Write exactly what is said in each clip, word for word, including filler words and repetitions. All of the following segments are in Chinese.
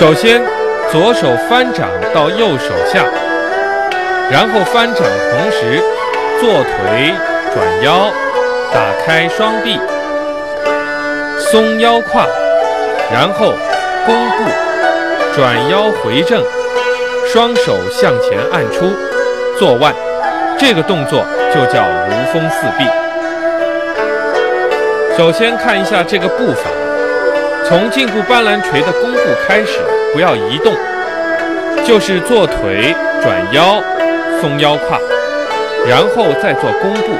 首先，左手翻掌到右手下，然后翻掌同时坐腿转腰，打开双臂，松腰胯，然后弓步转腰回正，双手向前按出，坐腕。这个动作就叫如风四臂。首先看一下这个步法，从胫骨斑斓捶的弓步开始，不要移动，就是坐腿转腰，松腰胯，然后再做弓步。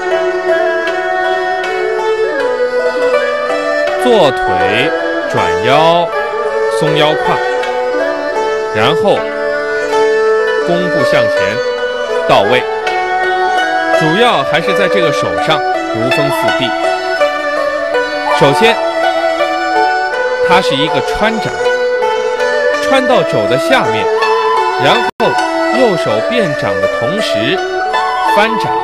坐腿转腰，松腰胯，然后弓步向前到位。主要还是在这个手上如风四臂。首先，它是一个穿掌，穿到肘的下面，然后右手变掌的同时翻掌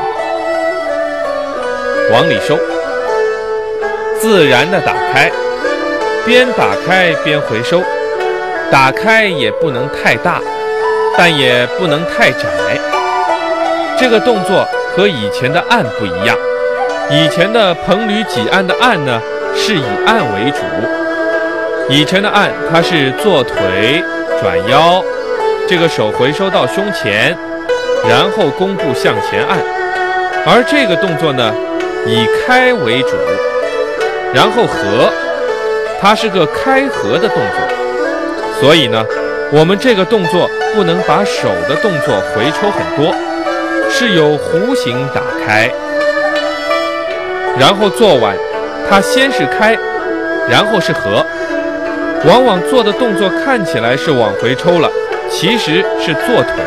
往里收，自然的打开，边打开边回收，打开也不能太大，但也不能太窄。这个动作和以前的按不一样，以前的彭吕几按的按呢是以按为主，以前的按它是坐腿转腰，这个手回收到胸前，然后弓步向前按，而这个动作呢以开为主，然后合，它是个开合的动作，所以呢我们这个动作不能把手的动作回抽很多，是有弧形打开，然后做完，它先是开，然后是合，往往做的动作看起来是往回抽了，其实是坐腿。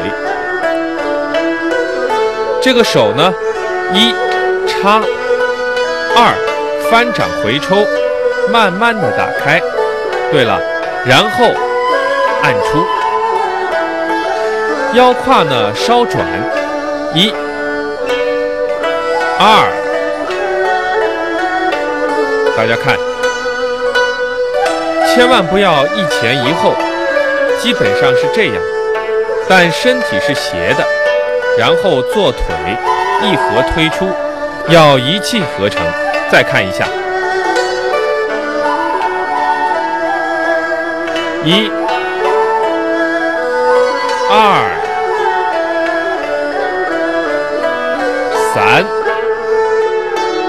这个手呢，一插，二翻掌回抽，慢慢的打开。对了，然后按出，腰胯呢稍转。一、二，大家看，千万不要一前一后，基本上是这样，但身体是斜的，然后坐腿一合推出，要一气呵成。再看一下，一、二。三。